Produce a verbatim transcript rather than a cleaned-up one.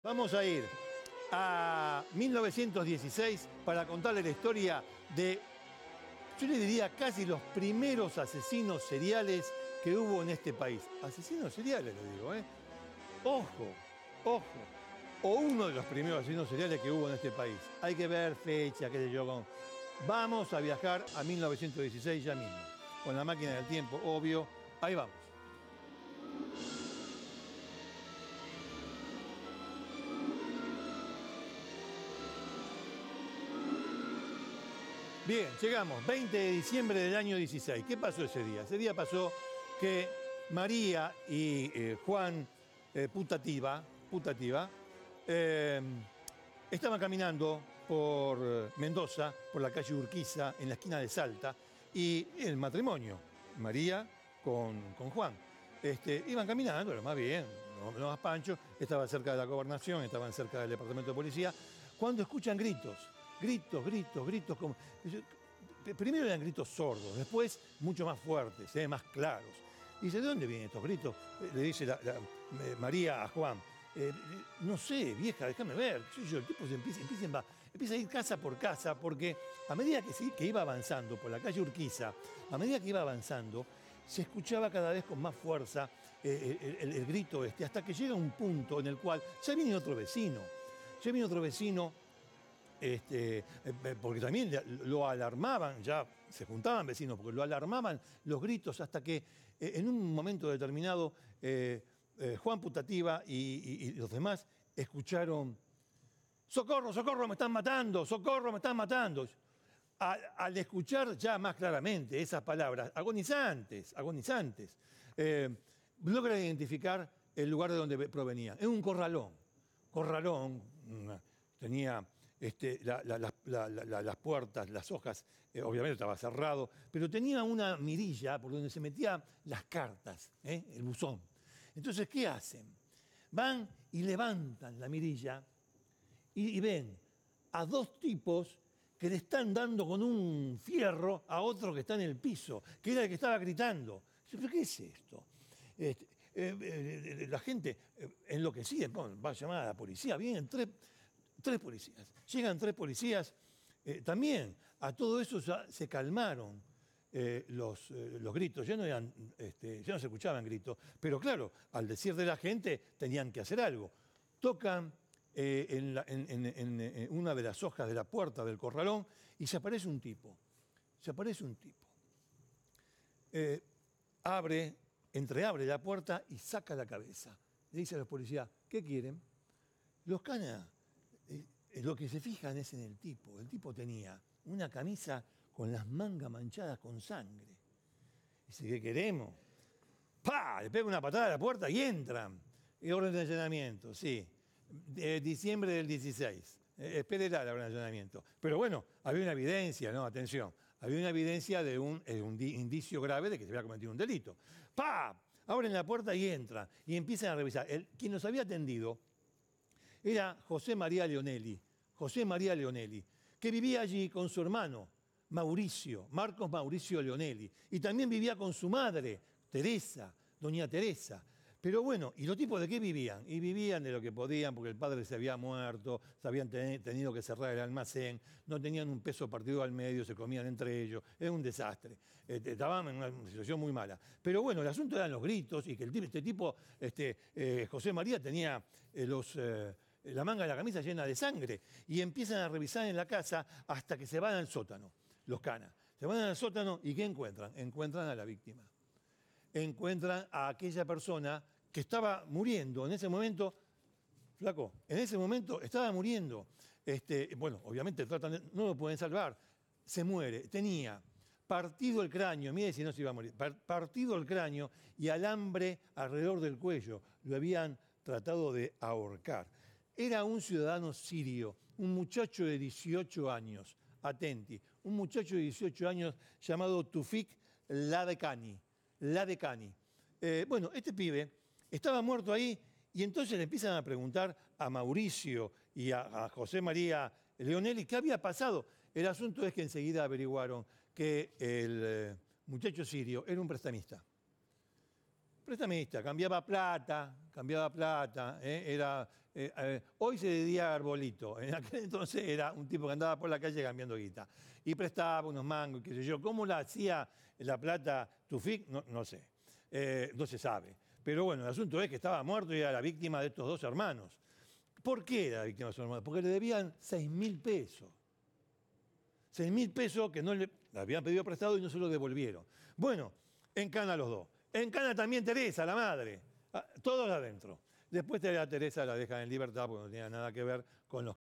Vamos a ir a mil novecientos dieciséis para contarle la historia de, yo le diría, casi los primeros asesinos seriales que hubo en este país. Asesinos seriales, le digo, ¿eh? Ojo, ojo. O uno de los primeros asesinos seriales que hubo en este país. Hay que ver fecha, qué sé yo. Con... Vamos a viajar a mil novecientos dieciséis ya mismo. Con la máquina del tiempo, obvio. Ahí vamos. Bien, llegamos, veinte de diciembre del año dieciséis. ¿Qué pasó ese día? Ese día pasó que María y eh, Juan eh, Putativa, Putativa eh, estaban caminando por eh, Mendoza, por la calle Urquiza, en la esquina de Salta, y el matrimonio, María con, con Juan. Este, iban caminando, lo más bien, no, no más pancho, estaban cerca de la gobernación, estaban cerca del departamento de policía, cuando escuchan gritos. Gritos, gritos, gritos. Como... Primero eran gritos sordos, después mucho más fuertes, ¿eh? Más claros. Y dice, ¿de dónde vienen estos gritos? Le dice la, la, María a Juan. Eh, no sé, vieja, déjame ver. Yo, el tipo se empieza, empieza, va, empieza a ir casa por casa, porque a medida que, sí, que iba avanzando por la calle Urquiza, a medida que iba avanzando, se escuchaba cada vez con más fuerza eh, el, el, el grito este, hasta que llega un punto en el cual ya viene otro vecino. Ya viene otro vecino. Este, porque también lo alarmaban, ya se juntaban vecinos, porque lo alarmaban los gritos hasta que eh, en un momento determinado eh, eh, Juan Putativa y, y, y los demás escucharon, ¡socorro, socorro, me están matando! ¡Socorro, me están matando! A, al escuchar ya más claramente esas palabras, agonizantes, agonizantes, eh, logran identificar el lugar de donde provenían. Es un corralón, corralón, tenía... Este, la, la, la, la, las puertas, las hojas, eh, obviamente estaba cerrado, pero tenía una mirilla por donde se metían las cartas, ¿eh? El buzón. Entonces, ¿qué hacen? Van y levantan la mirilla y, y ven a dos tipos que le están dando con un fierro a otro que está en el piso, que era el que estaba gritando. ¿Pero qué es esto? Este, eh, eh, la gente eh, enloquecida, va a llamar a la policía, vienen tres... Tres policías. Llegan tres policías. Eh, también a todo eso ya se calmaron eh, los, eh, los gritos. Ya no, eran, este, ya no se escuchaban gritos. Pero claro, al decir de la gente tenían que hacer algo. Tocan eh, en, la, en, en, en, en una de las hojas de la puerta del corralón y se aparece un tipo. Se aparece un tipo. Eh, abre, entreabre la puerta y saca la cabeza. Le dice a los policías, ¿qué quieren? Los canas. Eh, lo que se fijan es en el tipo. El tipo tenía una camisa con las mangas manchadas con sangre. Dice, ¿qué queremos? ¡Pah! Le pega una patada a la puerta y entran. Y orden de allanamiento, sí. De diciembre del dieciséis. Eh, espérela la orden de allanamiento. Pero bueno, había una evidencia, ¿no? Atención. Había una evidencia de un, eh, un indicio grave de que se había cometido un delito. ¡Pah! Abren la puerta y entran. Y empiezan a revisar. El, quien los había atendido era José María Leonelli, José María Leonelli, que vivía allí con su hermano, Mauricio, Marcos Mauricio Leonelli, y también vivía con su madre, Teresa, doña Teresa. Pero bueno, ¿y los tipos de qué vivían? Y vivían de lo que podían, porque el padre se había muerto, se habían ten- tenido que cerrar el almacén, no tenían un peso partido al medio, se comían entre ellos, era un desastre. Este, estaban en una situación muy mala. Pero bueno, el asunto eran los gritos y que el, este tipo, este, eh, José María, tenía eh, los... Eh, la manga de la camisa llena de sangre, y empiezan a revisar en la casa hasta que se van al sótano, los canas. Se van al sótano y ¿qué encuentran? Encuentran a la víctima. Encuentran a aquella persona que estaba muriendo en ese momento, flaco, en ese momento estaba muriendo. Este, bueno, obviamente tratan de, no lo pueden salvar, se muere, tenía partido el cráneo, mire si no se iba a morir, partido el cráneo y alambre alrededor del cuello, lo habían tratado de ahorcar. Era un ciudadano sirio, un muchacho de dieciocho años, atenti, un muchacho de dieciocho años llamado Tufik Ladekani. Ladekani. Eh, bueno, este pibe estaba muerto ahí y entonces le empiezan a preguntar a Mauricio y a, a José María Leonelli qué había pasado. El asunto es que enseguida averiguaron que el eh, muchacho sirio era un prestamista. Prestamista, cambiaba plata, cambiaba plata, ¿eh? Era Eh, eh, hoy se decía Arbolito, en aquel entonces era un tipo que andaba por la calle cambiando guita. Y prestaba unos mangos, qué sé yo. ¿Cómo la hacía la plata Tufik? No, no sé, eh, no se sabe. Pero bueno, el asunto es que estaba muerto y era la víctima de estos dos hermanos. ¿Por qué era la víctima de sus hermanos? Porque le debían seis mil pesos. seis mil pesos que no le, le habían pedido prestado y no se lo devolvieron. Bueno, en cana los dos. En cana también Teresa, la madre. Ah, todos adentro. Después a Teresa la dejan en libertad porque no tenía nada que ver con los